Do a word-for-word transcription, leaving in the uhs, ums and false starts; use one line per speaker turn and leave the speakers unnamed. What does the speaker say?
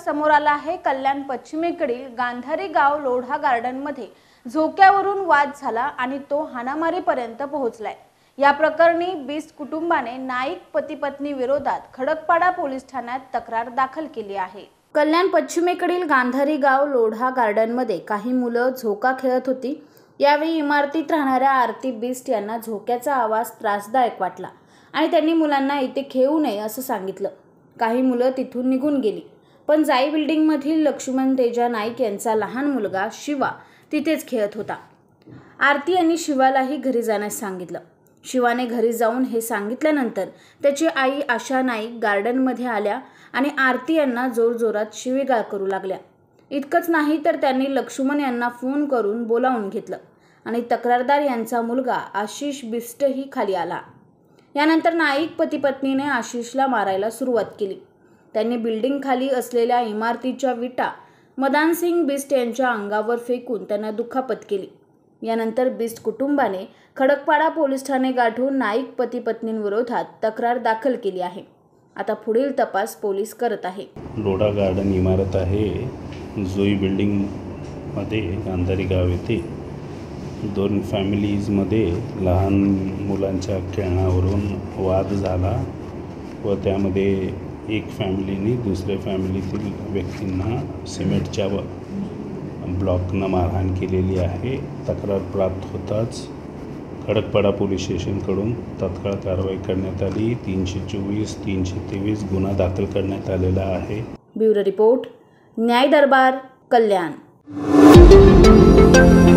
समोर आला आहे। कल्याण पश्चिमेकडील गांधारी गाव लोढा गार्डन मध्ये झोक्यावरून वाद झाला आणि तो हाणामारीपर्यंत पोहोचलाय। या प्रकरणी बिस्ट कुटुंबाने नाईक पती पत्नी विरोधात खडकपाडा पोलीस ठाण्यात तक्रार दाखल केली आहे। कल्याण पश्चिमेकडील गांधारी गाव लोढा गार्डन मध्ये काही मुलं झोका खेळत होती। यावेळी इमारतीत राहणाऱ्या आरती बिस्ट यांना झोक्याचा आवाज त्रासदायक वाटला आणि त्यांनी मुलांना इथे खेळू नये असं सांगितलं। काही मुलं तिथून निघून गेली, पण जाई बिल्डिंग मधील लक्ष्मण तेजा नाईक यांचा लहान मुलगा शिवा तिथेच खेळत होता। आरती यांनी शिवालाही घरी जाण्यास सांगितलं। शिवाने घरी जाऊन हे सांगितल्यानंतर त्याची आई आशा नाईक गार्डन मध्ये आल्या आणि आरती यांना जोरजोरात शिवीगाळ करू लागल्या। इतकंच नाही तर त्यांनी लक्ष्मण यांना फोन करून बोलावून घेतलं आणि तक्रारदार यांचा मुलगा आशिष बिस्टही खाली आला। यानंतर नाईक पती पत्नीने आशिषला मारायला सुरुवात केली। त्यांनी बिल्डिंग खाली असलेल्या इमारतीच्या विटा मदानसिंग बिस्ट यांच्या अंगावर फेकून त्यांना दुखापत केली। यानंतर बिस्ट कुटुंबाने खडकपाडा पोलीस ठाणे गाठून नाईक पती पत्नींविरोधात तक्रार दाखल केली आहे। आता पुढील तपास पोलीस करत आहे।
लोढा गार्डन इमारत आहे, जोई बिल्डिंग मध्ये गांधारी गाव येथे दोन फॅमिलीजमध्ये लहान मुलांच्या खेळण्यावरून वाद झाला व त्यामध्ये एक फॅमिलीने दुसऱ्या फॅमिलीतील व्यक्तींना सिमेंटच्या ब्लॉकनं मारहाण केलेली आहे। तक्रार प्राप्त होताच खडकपाडा पोलीस स्टेशनकडून तात्काळ कारवाई करण्यात आली। तीनशे चोवीस तीनशे तेवीस गुन्हा दाखल करण्यात आलेला आहे।
ब्युरो रिपोर्ट, न्याय दरबार, कल्याण।